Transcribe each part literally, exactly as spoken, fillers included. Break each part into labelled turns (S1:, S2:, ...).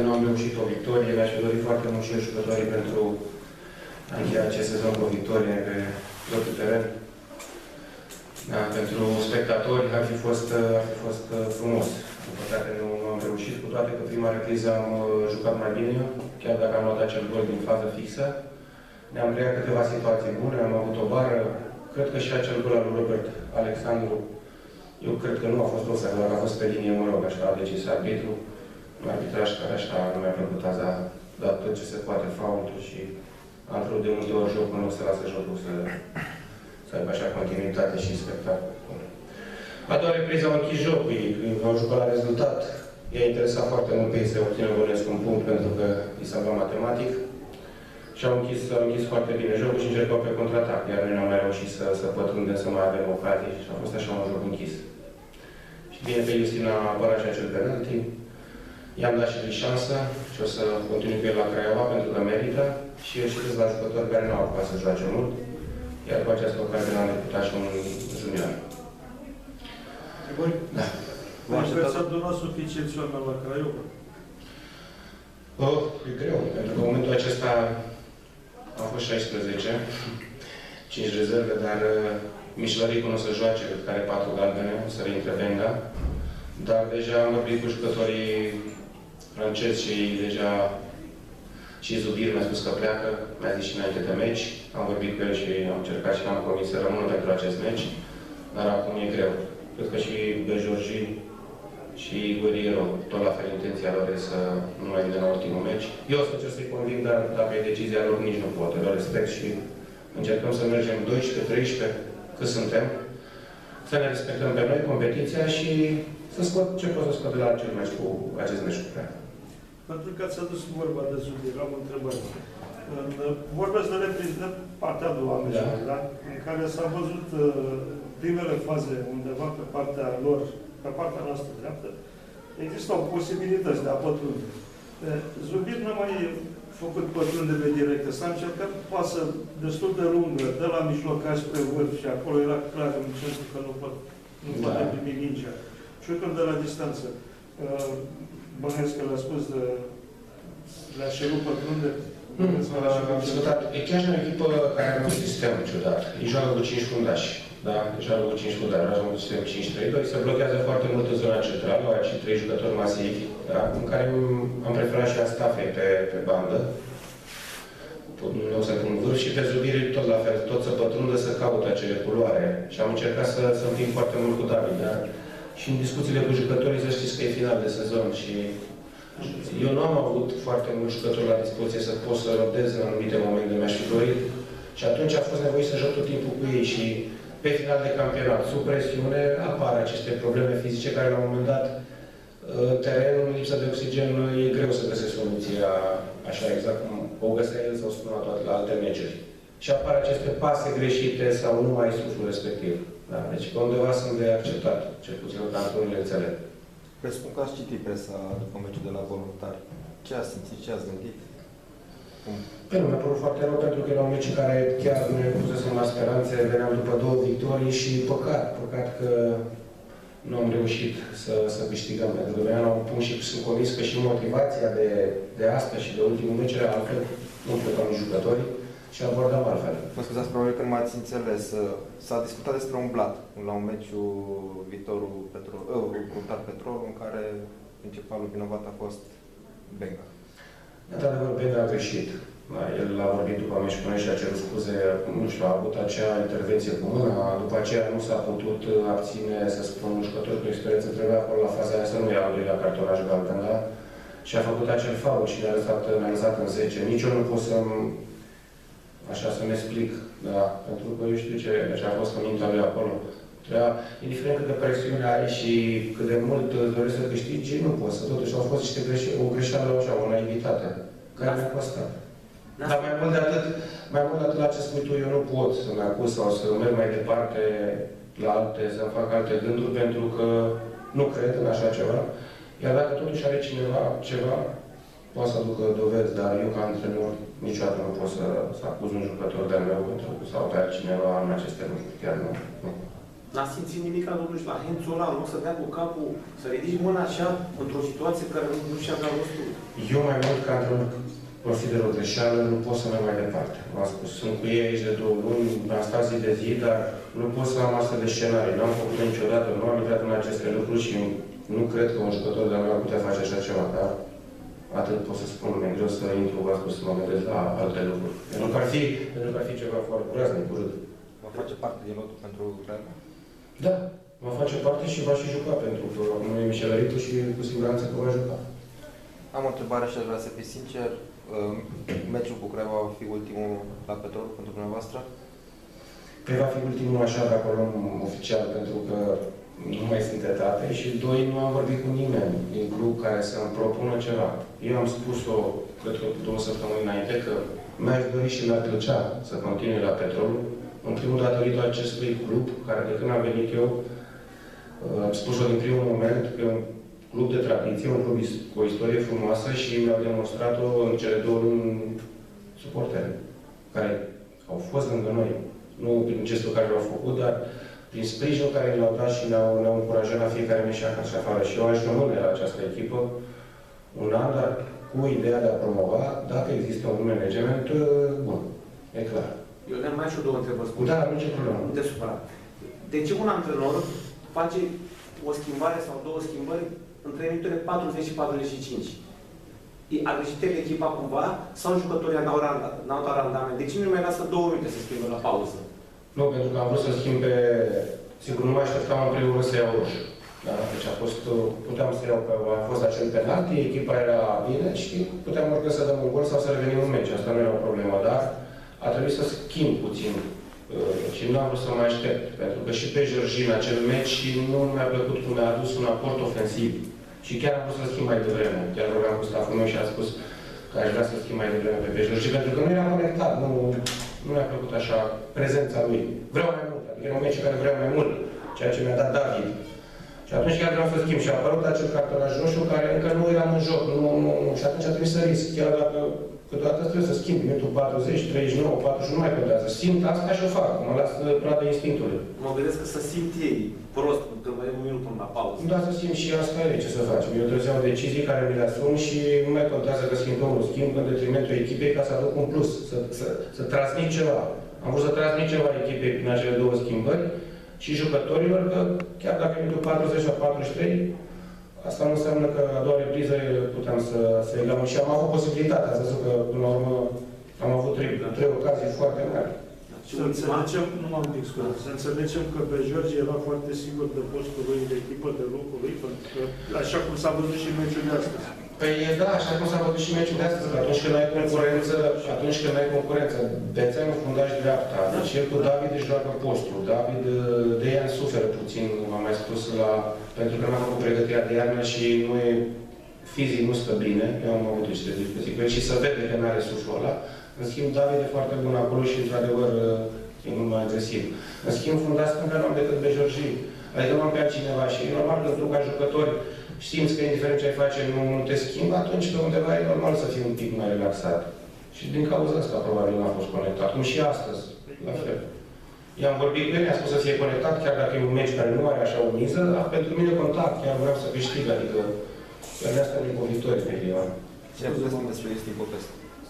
S1: nu am reușit o victorie. Mi-aș fi dorit foarte mult și jucătorii pentru a încheia acest sezon cu o victorie pe propriul teren. Da, pentru spectatori ar fi fost, ar fi fost frumos. În păcate nu, nu am reușit, cu toate că prima repriză am jucat mai bine, chiar dacă am luat acel gol din fază fixă. Ne-am creat câteva situații bune, am avut o bară. Cred că și acel gol al lui Robert Alexandru, eu cred că nu a fost ofensă, doar a fost pe linie, mă rog, așa a decis arbitru. Un arbitraj care așa nu mi-a plăcut azi, a dat tot ce se poate, faultul și a într-o de multe ori jocul, nu o să lasă jocul să, să aibă așa continuitate și spectacol. A doua repriză au închis jocul, ei au jucat la rezultat. I-a interesat foarte mult pe ei să obțină Bănescu un punct pentru că îi salva matematic. Și au închis, au închis foarte bine jocul și încercau pe contraatac, iar noi n-am mai reușit să, să pătrundem, să mai avem ocazii și a fost așa un joc închis. Și bine pe Justina a apărat și acel penalti. I-am dat și lui șansă și o să continui cu el la Craiova pentru că merită și eu și câțiva jucători care nu au apucat să joace mult, iar cu această ocazie l-am deputat și un junior. Da.
S2: V-ați adunat suficienți oameni la Craiova?
S1: Oh, e greu, pentru că în momentul acesta au fost șaisprezece, cinci rezerve, dar uh, Mișlăricu nu o să joace, cred că are patru galbene, o să reintre Venga. Dar deja am vorbit cu jucătorii francezi și deja și Zubir mi-a spus că pleacă, mi-a zis și înainte de meci. Am vorbit cu el și am încercat și l-am convins să rămână pentru acest meci, dar acum e greu. Cred că și Bejorji și Guerriero, tot la fel intenția lor e să nu mai vină la ultimul meci. Eu o să încerc să-i conving, dar dacă e decizia lor, nici nu pot. Le respect și încercăm să mergem doisprezece treisprezece, cât suntem, să ne respectăm pe noi competiția și să scot ce pot să scot de la acel meci cu acest meci cu Craiova.
S2: Pentru că ați adus vorba de Zubir, am o întrebare. Vorbesc de repriză de partea a doua meciului, da? În care s-a văzut primele faze undeva pe partea lor, pe partea noastră dreaptă, existau posibilități de a pătrunde. Zubir n-a mai făcut pătrundele directe. S-a încercat pasă destul de lungă, de la mijlocaș spre vârf și acolo era clar în sensul că nu poate, nu da. poate primi mingea. Și uite de la distanță. Bănesc că le-a spus de le-a șerut pătrunde.
S1: E chiar și o echipă care are un sistem ciudat. Ei joacă cu cinci fundași. Da? Deci joacă cu cinci fundași. Joacă cu sistem cinci trei doi. Se blochează foarte mult în zona centrală. Au și trei jucători masivi, da? În care am preferat și Astafei pe, pe bandă. Nu să pun vârf și pe Zubiri tot la fel. Tot să pătrundă, să caută acele culoare. Și am încercat să, să împing foarte mult cu David. Da? Și în discuțiile cu jucătorii să știți că e final de sezon și eu nu am avut foarte mulți jucători la dispoziție să pot să rodez în anumite momente, mi-aș fi dorit. Și atunci a fost nevoie să joc tot timpul cu ei și pe final de campionat, sub presiune, apar aceste probleme fizice care la un moment dat terenul, în lipsa de oxigen, e greu să găsești soluția așa exact cum o găsea el sau spunea toate la alte meciuri. Și apar aceste pase greșite sau nu mai suflul respectiv. Da? Deci pe undeva sunt de acceptat, cel puțin în cantonul le înțeleg.
S3: Presupun că ați citit presa după meciul de la Voluntari. Ce ați simțit, ce ați gândit? Cum?
S1: Păi nu, mi-a părut foarte rău pentru că era un meci care chiar nu ne pusesem la speranțe, veneam după două victorii și păcat, păcat că nu am reușit să, să câștigăm, pentru că veneam la un punct și sunt convins că și motivația de, de astăzi și de ultimul meci era altfel, nu plecam nici jucătorii și abordam altfel.
S3: Mă scuzați, probabil că nu m-ați înțeles. S-a discutat despre un blat la un meciu Viitorul Petrol, Voluntari Petrol, în care principalul vinovat a fost Benga.
S1: Într-adevăr, Benga a greșit. El a vorbit după meci cu noi și a cerut scuze, nu știu, a avut acea intervenție cu mâna, după aceea nu s-a putut abține, să spun, un jucător cu experiență, trebuia acolo la faza aia să nu ia al doilea cartonaș galben, da? Și a făcut acel faul și ne-a lăsat, ne-a lăsat în zece. Nici eu nu pot să-mi, așa, să-mi explic, da? Pentru că eu știu ce, ce a fost în mintea lui acolo. Trebuia, indiferent cât de presiune ai și cât de mult dorești să câștigi, nu poți să, totuși au fost niște greșe, o greșeală, așa, o naivitate, care mi-a costat. Da. Dar mai mult de atât, mai mult de atât la ce spui tu, eu nu pot să-mi acuz sau să merg mai departe la alte, să-mi fac alte gânduri, pentru că nu cred în așa ceva. Iar dacă totuși are cineva ceva, poate să aducă dovezi, dar eu ca antrenor niciodată nu pot să, să acuz un jucător de-al meu pentru, sau pe altcineva în aceste lucruri. Chiar nu. nu.
S4: N-a simțit nimic la totuși la Hențul ăla, nu să dea cu capul, să ridici mâna așa, într-o situație care nu, nu și-a dat rostul.
S1: Eu mai mult ca într-un consider o greșeală, nu pot să merg mai departe. V-am spus, sunt cu ei aici de două luni, am stat zi de zi, dar nu pot să am astfel de scenarii. Nu am făcut niciodată, nu am intrat în aceste lucruri și nu cred că un jucător de-al meu ar putea face așa ceva, dar atât pot să spun, mi-e greu să intru, v-am spus, să mă gândesc la alte lucruri. Pentru că ar fi, pentru că ar fi ceva foarte groaznic, urât.
S3: Va face parte din lotul pentru Craiova?
S1: Da, va face parte și va și juca, pentru că acum e Mișelăritul și cu siguranță că va juca.
S3: Am o întrebare și aș vrea să fiu sincer. Meciul cu Craiova va fi ultimul la Petrol pentru dumneavoastră?
S1: Păi va fi ultimul așa, dacă o luăm oficial, pentru că nu mai sunt etate și doi, nu am vorbit cu nimeni din club care să-mi propună ceva. Eu am spus-o, cred că două săptămâni înainte, că mi-aș dori și mi-ar plăcea să continui la Petrolul. În primul datorită acestui club, care de când am venit eu, am spus-o din primul moment, că e un club de tradiție, un club cu o istorie frumoasă și mi-au demonstrat-o în cele două luni suporteri, care au fost lângă noi. Nu prin gestul care l-au făcut, dar prin sprijinul care l-au dat și ne-au ne încurajat la fiecare meci și afară. Și eu aș rămâne la această echipă un an, dar cu ideea de a promova, dacă există un management bun. E clar.
S4: Eu ne-am mai și două întrebări scurte.
S1: Da, nu ce problemă.
S4: Nu te supăra. De ce un antrenor face o schimbare sau două schimbări între minutele patruzeci și patruzeci și cinci? A greșit echipa cumva sau jucătorii n-au dat randament? De ce nu mai lasă două minute să schimbe la pauză?
S1: Nu, pentru că am vrut să schimbe... Sigur, nu mă așteptam în primul rând să iau roșu. Da? Deci a fost... Puteam să iau... A fost acel penalti, echipa era bine și puteam oricând să dăm un gol sau să revenim în meci. Asta nu era o problemă, dar a trebuit să schimb puțin. Și nu am vrut să mai aștept. Pentru că și pe Georgina, acel meci, nu mi-a plăcut cum mi-a adus un aport ofensiv. Și chiar am vrut să schimb mai devreme. Chiar vorbeam cu staful meu și a spus că aș vrea să schimb mai devreme pe Georgi, pentru că nu era conectat. Nu, nu mi-a plăcut așa prezența lui. Vreau mai mult. Adică era un meci care vreau mai mult. Ceea ce mi-a dat David. Și atunci chiar vreau să schimb. Și a apărut acel cartonaj roșu care încă nu eram în joc. Nu, nu, nu. Și atunci a trebuit să risc. Chiar dacă câteodată trebuie să schimb. Minutul patruzeci, treizeci și nouă, patruzeci nu mai contează. Simt asta și o fac. Mă las pradă instinctului.
S4: Mă gândesc că să simt ei prost, când mai e un minut până la pauză.
S1: Da, să simt și asta e ce să facem. Eu trebuie să iau decizii care mi le asum și nu mai contează că schimbăm un schimb în detrimentul echipei ca să aduc un plus, să, să, să transmit ceva. Am vrut să transmit ceva echipei prin acele două schimbări și jucătorilor că chiar dacă e minutul patruzeci sau patruzeci și trei, asta nu înseamnă că a doua repriză puteam să, să egăm. Și am avut posibilitatea, ați văzut că până la urmă am avut trei, trei ocazii foarte mari.
S2: Să înțelegem, nu m-am discutat, să înțelegem că pe George era foarte sigur de postul lui, de echipă, de locul lui, pentru că, așa cum s-a văzut și meciul de astăzi.
S1: Păi da, așa cum s-a văzut și meciul de astăzi, atunci când ai concurență, atunci când ai concurență, Bețeanu fundaș dreapta, deci el cu David își joacă postul. David de ea suferă puțin, v-am mai spus, la, pentru că n-am făcut pregătirea de iarnă și nu e, fizic nu stă bine, eu am avut niște discuții și să vede că nu are suflul ăla. În schimb, David e foarte bun acolo și, într-adevăr, e mult mai agresiv. În schimb, fundaș stânga nu am decât pe Georgi. Adică nu am pe altcineva și e normal că tu, ca jucători, știți că indiferent ce ai face, nu, nu te schimbi, atunci pe undeva e normal să fii un pic mai relaxat. Și din cauza asta, probabil, nu a fost conectat. Cum și astăzi, la fel. I-am vorbit cu el, mi-a spus să fie conectat, chiar dacă e un meci care nu are așa o miză, dar pentru mine contact, chiar vreau să câștig, adică chiar de asta nu-i victorie pe Ilion.
S3: Ce ne puteți spune despre Iustin Popescu?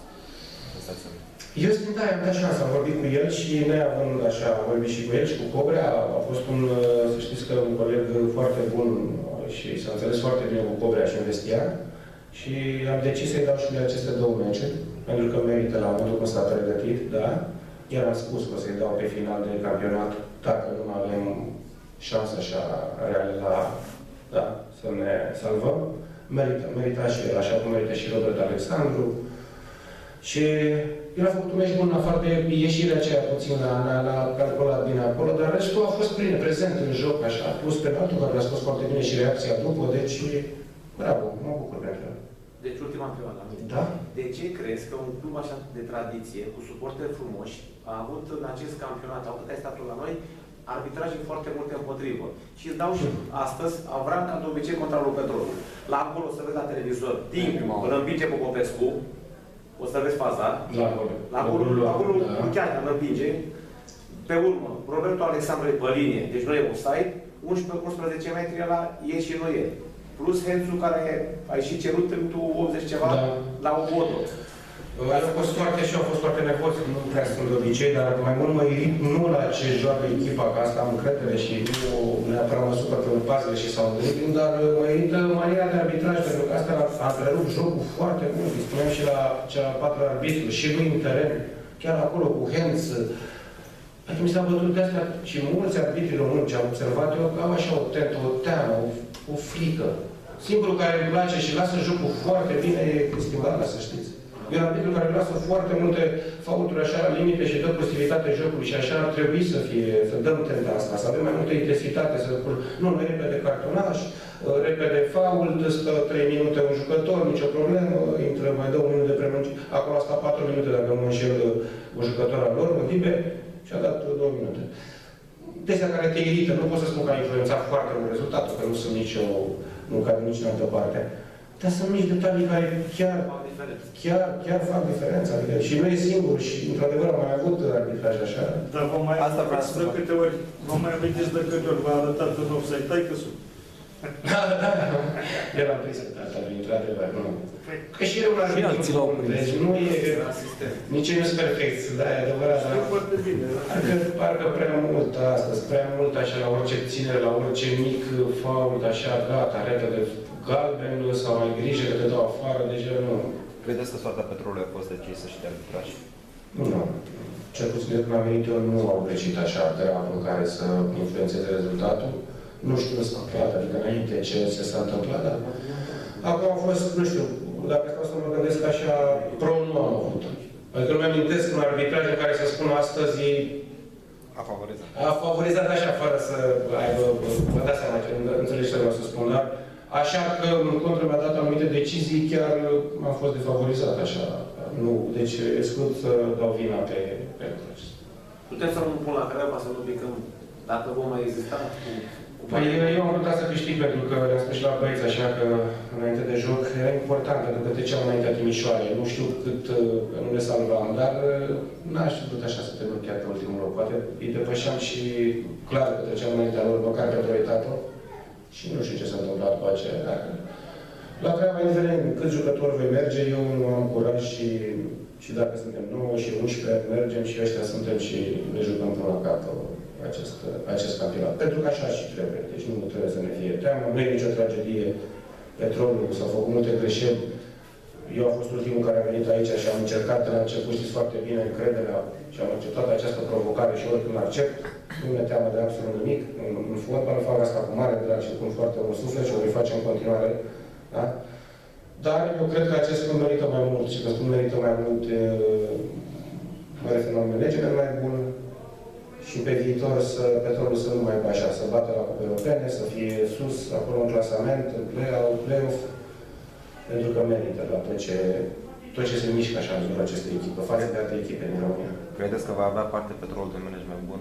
S1: Eu sunt, da, am dat șansa, am vorbit cu el și noi având așa, am vorbit și cu el și cu Cobrea, a fost un, să știți că un coleg foarte bun și s-a înțeles foarte bine cu Cobrea și în vestiar și am decis să-i dau și lui aceste două meciuri, pentru că merită la momentul când s-a pregătit, da? Iar am spus că o să-i dau pe final de campionat, dacă nu avem șansă așa reală la, da, să ne salvăm. Merită, merita și el, așa cum merită și Robert Alexandru. Și el a făcut un meci bun, în afară de ieșirea aceea puțin la, la, la calculat bine acolo, dar restul a fost plin, prezent în joc, așa, a pus pe altul care a scos foarte bine și reacția după, deci, bravo, mă bucur pentru el.
S4: Deci, ultima întrebare.
S1: Da?
S4: De ce crezi că un club așa de tradiție, cu suporteri frumoși, a avut în acest campionat, au cât ai statul la noi, arbitraje foarte multe împotrivă. Și îți dau și astăzi, Avram ca de obicei contra lui Petrol. La acolo să vezi la televizor, timp, îl împinge pe Popescu, o să vezi faza.
S1: La acolo.
S4: La acolo, la acolo da. Chiar îl împinge. Pe urmă, Roberto Alexandrei pe linie, deci nu e offside, unsprezece unsprezece metri la e și nu e. Plus Hensu, care ai și cerut în optzeci ceva, da, la o botă.
S1: Eu am fost foarte și au fost foarte nervos, nu prea sunt de obicei, dar mai mult mă irit nu la ce joacă echipa, că asta am încredere și nu neapărat mă supăr pe un pasele și sau un dar mă irită maniera de arbitraj, pentru că asta a întrerupt jocul foarte mult. Îi spuneam și la cea patru arbitru, și lui în teren, chiar acolo cu Hens. Adică mi s-a bătut de asta și mulți arbitri români ce am observat eu, au așa o tentă, o teamă, o, o frică. Singurul care îmi place și lasă jocul foarte bine e Cristi Barla, să știți. E un arbitru care lasă foarte multe faulturi așa la limite și dă posibilitate jocului și așa ar trebui să fie, să dăm tenta asta, să avem mai multă intensitate, să nu, nu repede cartonaș, repede fault, stă trei minute un jucător, nicio problemă, intră, mai dă un minut de prelungire, acolo a stat patru minute dacă nu mă înșel un jucător al lor, Modibe, și a dat două minute. Desea care te irită, nu pot să spun că a influențat foarte mult rezultatul, că nu sunt nici eu, nu cad nici în altă parte. Dar sunt mici detalii care chiar, chiar, chiar fac diferența. Adică și nu e singur și, într-adevăr, am mai avut arbitraj așa.
S2: Dar vă mai aveți de câte ori, vă mai aveți de câte ori v-a arătat în offside, tai că sunt.
S1: Da, da, da. El am prins data, într-adevăr, nu. Că și eu l-am prins. Deci nu e... Nici nu sunt perfect, da, e adevărat.
S2: Știu foarte bine.
S1: Parcă prea mult astăzi, prea mult așa la orice ținere, la orice mic fault, așa, gata, repede. Galben sau ai grijă că te dau afară, deja nu.
S3: Credeți că soarta Petrolului a fost decisă și de arbitraj?
S1: Nu. Cel puțin de când am venit eu nu au greșit așa grav în care să influențeze rezultatul. Nu știu ce s-a întâmplat, adică înainte ce se s-a întâmplat, dar acum a fost, nu știu, dacă stau să mă gândesc așa, pro nu am avut. Adică nu mi-amintesc un arbitraj în care să spun astăzi
S3: a favorizat.
S1: A favorizat așa, fără să aibă, vă dați seama ce înțelegi ce vreau să spun, dar așa că, în contră, mi-a dat anumite decizii, chiar am fost defavorizat, așa. Nu, deci, exclud să dau vina pe Petroș.
S4: Putem să nu pun la treaba, să nu picăm, dacă vom mai exista cu...
S1: Păi, eu am vrut să câștig, pentru că le-am spus și la băieți, așa că, înainte de joc, era important, pentru că treceam înaintea Timișoarei. Nu știu cât nu le salvam, dar n-aș vrut așa să termin chiar pe ultimul loc. Poate îi depășeam și clar că treceam înaintea lor, măcar pentru etatul. Și nu știu ce s-a întâmplat cu aceea, dar la treaba indiferent câți jucători voi merge, eu nu am curaj și, și dacă suntem nouă și unsprezece, mergem și ăștia suntem și ne jucăm până la capăt acest, acest campionat. Pentru că așa și trebuie. Deci nu trebuie să ne fie teamă, nu e nicio tragedie. Petrolul, s-au făcut multe greșeli. Eu am fost ultimul care a venit aici și am încercat de la început, știți foarte bine, încrederea și am acceptat această provocare și oricând accept, nu mi-e teamă de absolut nimic. În, în fotbal fac asta cu mare drag și cu foarte mult suflet și o voi face în continuare. Da? Dar eu cred că acest club merită mai mult și că club merită mai mult, mă refer la un management mai bun și pe viitor să Petrolul să nu mai aibă așa, să bată la cupe europene, să fie sus, acolo în clasament, în play-off, pentru că merită la tot ce, tot ce se mișcă așa în jurul acestei echipe, față de alte echipe din România.
S3: Credeți că va avea parte Petrolul de management bun?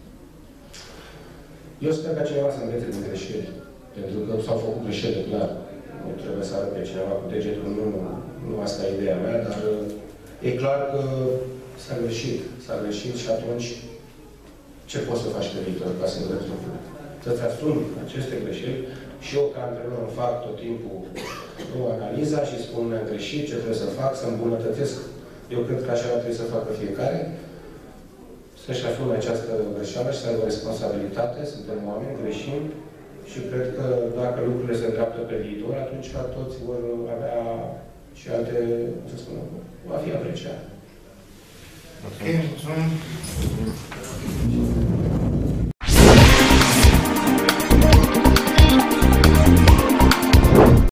S1: Eu sper ca cineva să învețe din greșeli, pentru că s-au făcut greșeli, clar. Nu trebuie să arăt pe cineva cu degetul, nu, nu asta e ideea mea, dar e clar că s-a greșit. S-a greșit și atunci ce poți să faci pe viitor ca să înveți lucrurile? Să-ți asumi aceste greșeli și eu, ca antrenor, îmi fac tot timpul o analiza și spun ne-am greșit, ce trebuie să fac, să îmbunătățesc. Eu cred că așa trebuie să facă fiecare. Să-și asume această greșeală și să aibă responsabilitate, suntem oameni, greșim și cred că dacă lucrurile se îndreaptă pe viitor, atunci toți vor avea și alte, cum să spun, va fi apreciat.
S3: Mulțumim.